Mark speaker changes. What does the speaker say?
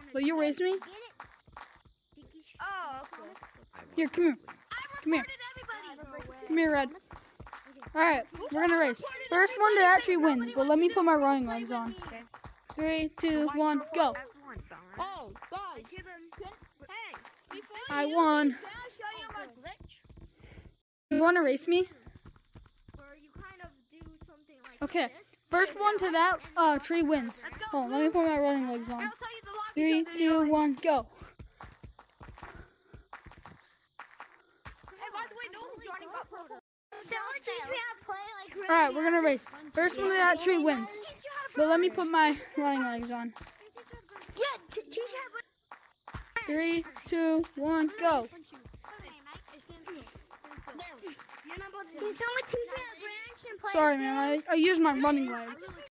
Speaker 1: Will you race me?
Speaker 2: Oh, okay.
Speaker 1: Here, come here. Come here. Come here, Red. Alright, we're gonna race. First one that actually wins, but let me put my running legs on. 3, 2, 1, go.
Speaker 2: Oh, guys. Hey,
Speaker 1: I won.
Speaker 2: can I show you my glitch?
Speaker 1: You wanna race me?
Speaker 3: Where you kind of do something like
Speaker 1: Okay.
Speaker 3: this.
Speaker 1: First one to that tree wins. Hold on, let me put my running legs on.
Speaker 3: I'll tell you the lock.
Speaker 1: 3, 2, 1, go.
Speaker 3: Hey, by the way, no one's joining my purple.
Speaker 1: Alright, we're gonna race. First one to that tree wins. But let me put my running legs on. 3, 2, 1, go. Sorry, man. I used my running legs.